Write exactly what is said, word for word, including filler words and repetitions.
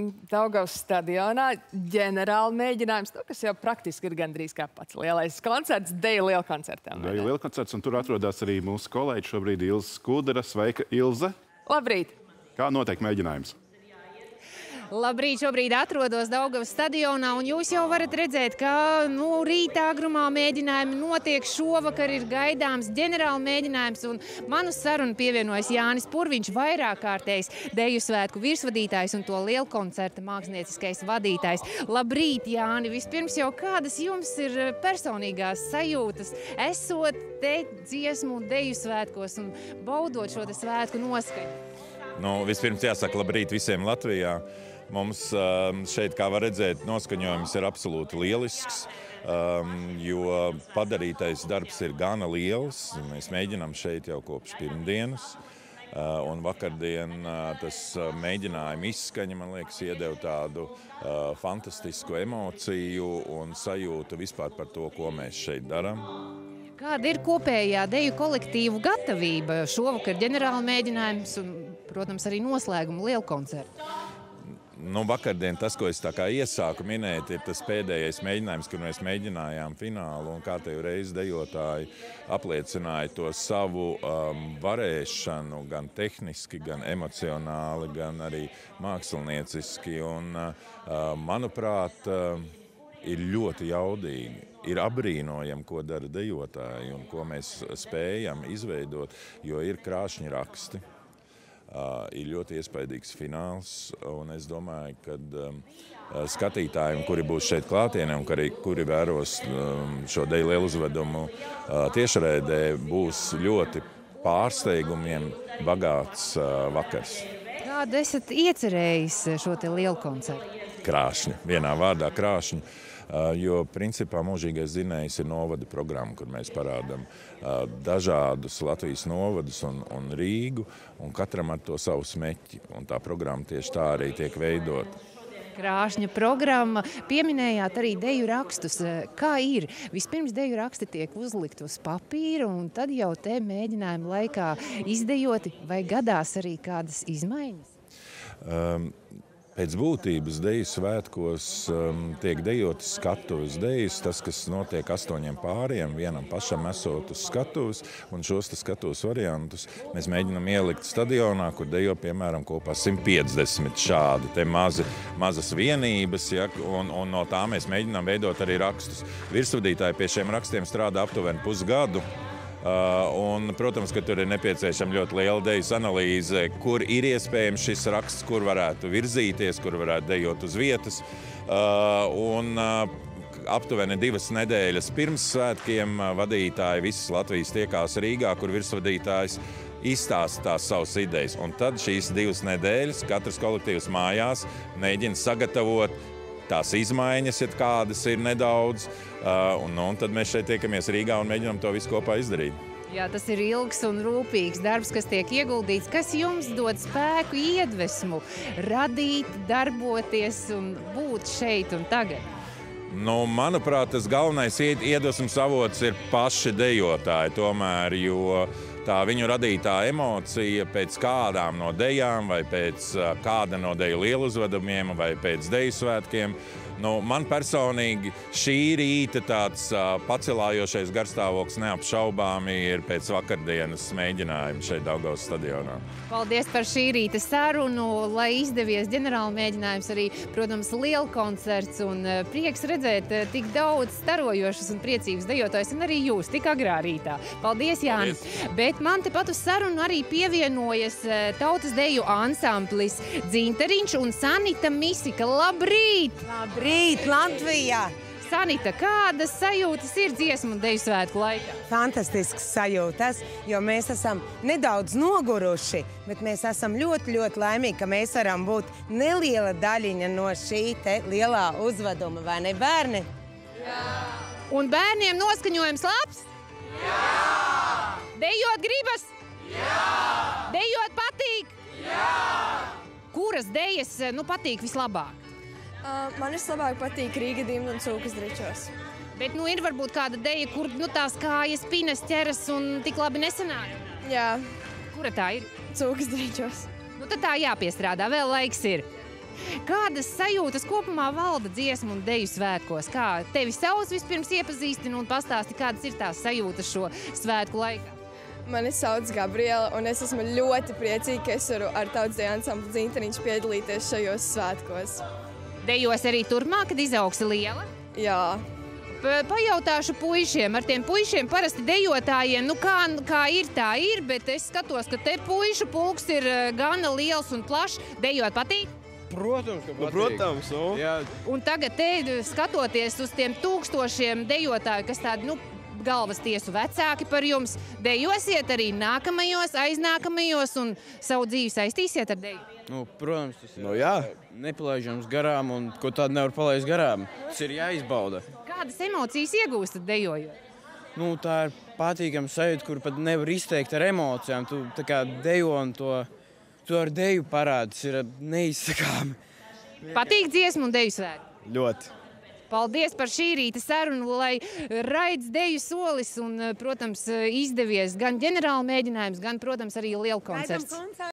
Daugavas stadionā ģenerāla mēģinājums, to, kas jau praktiski ir gandrīz kā pats lielais koncerts, Deju lielkoncertam. Deju lielkoncerts, un tur atrodas arī mūsu kolēģi šobrīd Ilze Skudra. Sveika, Ilze! Labrīt! Kā notiek mēģinājums? Labrīt, šobrīd atrodos Daugavas stadionā, un jūs jau varat redzēt, ka nu, rītā agrumā mēģinājumi notiek. Šovakar ir gaidāms ģenerāla mēģinājums, un manu sarunu pievienojas Jānis Purviņš, vairāk kārtējs Deju svētku virsvadītājs un to lielkoncerta mākslinieckais vadītājs. Labrīt, Jāni! Vispirms jau kādas jums ir personīgās sajūtas, esot te dziesmu un Deju svētkos un baudot šo te svētku noskaņu? Nu, vispirms jāsaka labrīt visiem Latvijā. Mums šeit, kā var redzēt, noskaņojums ir absolūti lielisks, jo padarītais darbs ir gana liels. Mēs mēģinām šeit jau kopš pirmdienas, un vakardien tas mēģinājuma izskaņa, man liekas, iedeva tādu fantastisku emociju un sajūtu vispār par to, ko mēs šeit darām. Kāda ir kopējā Deju kolektīvu gatavība šovakar ģenerāla mēģinājums un, protams, arī noslēguma lielkoncertu? Nu, vakardien tas, ko es tā kā iesāku minēt, ir tas pēdējais mēģinājums, kur mēs mēģinājām finālu, un kā tev reiz dejotāji apliecināja to savu um, varēšanu, gan tehniski, gan emocionāli, gan arī mākslinieciski, un, uh, manuprāt, uh, ir ļoti jaudīgi. Ir apbrīnojami, ko dara dejotāji un ko mēs spējam izveidot, jo ir krāšņi raksti. Uh, ir ļoti iespaidīgs fināls, un es domāju, ka um, skatītājiem, kuri būs šeit klātienē un kuri, kuri vēros um, šo Deju lieluzvedumu uh, tiešraidē, būs ļoti pārsteigumiem bagāts uh, vakars. Kādu esat iecerējis šo te lielkoncertu? Krāšņi, vienā vārdā krāšņi. Jo, principā, mūžīgais zinējs ir novada programma, kur mēs parādām dažādus Latvijas novadus un, un Rīgu, un katram ar to savu smeķi. Un tā programma tieši tā arī tiek veidota. Krāšņa programma. Pieminējāt arī deju rakstus. Kā ir? Vispirms deju raksti tiek uzlikt uz papīra, un tad jau te mēģinājuma laikā izdejoti, vai gadās arī kādas izmaiņas? Um, Pēc būtības Deju svētkos um, tiek dejotas skatuves dejas, tas, kas notiek astoņiem pāriem, vienam pašam esot uz skatuves, un šos skatuves variantus mēs mēģinām ielikt stadionā, kur dejo, piemēram, kopā simt piecdesmit šādi te mazi, mazas vienības, ja, un, un no tā mēs mēģinām veidot arī rakstus. Virsvadītāji pie šiem rakstiem strādā aptuveni pusgadu. Uh, un, protams, ka tur ir nepieciešama ļoti liela dejas analīze, kur ir iespējams šis raksts, kur varētu virzīties, kur varētu dejot uz vietas. Uh, un uh, aptuveni divas nedēļas pirms svētkiem vadītāji visas Latvijas tiekās Rīgā, kur virsvadītājs izstāsta tās savas idejas. Un tad šīs divas nedēļas katrs kolektīvs mājās mēģina sagatavot tās izmaiņas, ja kādas ir nedaudz, uh, un, un tad mēs šeit tiekamies Rīgā un mēģinām to visu kopā izdarīt. Jā, tas ir ilgs un rūpīgs darbs, kas tiek ieguldīts. Kas jums dod spēku, iedvesmu, radīt, darboties un būt šeit un tagad? Nu, manuprāt, tas galvenais iedvesmas avots ir paši dejotāji tomēr, jo tā viņu radītā emocija pēc kādām no dejām vai pēc kāda no deju lieluzvedumiem vai pēc deju svētkiem. Nu, man personīgi šī rīta tāds uh, pacelājošais garstāvoklis neapšaubāmi ir pēc vakardienas mēģinājuma šeit Daugavas stadionā. Paldies par šī rīta sarunu, lai izdevies ģenerāla mēģinājums, arī, protams, lielkoncerts, un uh, prieks redzēt uh, tik daudz starojošas un priecīgas dejotājs, un arī jūs tik agrā rītā. Paldies, Jāni! Paldies. Bet man tepat uz sarunu arī pievienojas uh, tautas deju ansamblis Dzinteriņš un Sanita Misika. Labrīt! Labrīt! Rīt Latvijā! Sanita, kādas sajūtas ir dziesmu un deju svētku laikā? Fantastisks sajūtas, jo mēs esam nedaudz noguruši, bet mēs esam ļoti, ļoti laimīgi, ka mēs varam būt neliela daļiņa no šī te lielā uzveduma, vai ne, bērni? Jā! Un bērniem noskaņojums labs? Jā! Dejot gribas? Jā! Dejot patīk? Jā! Kuras dejas, nu, patīk vislabāk? Uh, man vislabāk patīk Rīga dimna un Cūkas dričos. Bet, nu, ir varbūt kāda deja, kur, nu, tās kājas pinas ķeras un tik labi nesanāk? Jā. Kura tā ir? Cūkas dričos. Nu, tad tā jāpiestrādā, vēl laiks ir. Kādas sajūtas kopumā valda dziesmu un deju svētkos? Kā tevi sauc vispirms iepazīstina un pastāsti, kādas ir tās sajūtas šo svētku laikā? Mani sauc Gabriela, un es esmu ļoti priecīga, ka es varu ar tautsdeju ansamblu Dzintariņš piedalīties šajos svētkos. Dejos arī turpmāk, kad izauksi liela? Jā. Pa- Pajautāšu puišiem, ar tiem puišiem parasti dejotājiem, nu kā, kā ir, tā ir, bet es skatos, ka te puišu pulks ir eh, gana liels un plašs. Dejot patīk? Protams, ka Nu, patīk. protams, nu. Jā, Un tagad te skatoties uz tiem tūkstošiem dejotāju, kas tādi, nu, galvas tiesu vecāki par jums, dejosiet arī nākamajos, aiznākamajos un savu dzīvi saistīsiet ar deju? nu, protams, tas ir Nu, jā. nepalaižams garām, un ko tādu nevar palaist garām. Tas ir jāizbauda. Kādas emocijas iegūstat dejojot? Nu, tā ir patīkama sajūta, kur pat nevar izteikt ar emocijām. Tu tā kā dejo un to, to ar deju parādi, tas ir neizsakāmi. Patīk dziesmu un deju svētki? Ļoti. Paldies par šī rīta sarunu, lai raids deju solis un, protams, izdevies gan ģenerāla mēģinājums, gan, protams, arī lielkoncerts.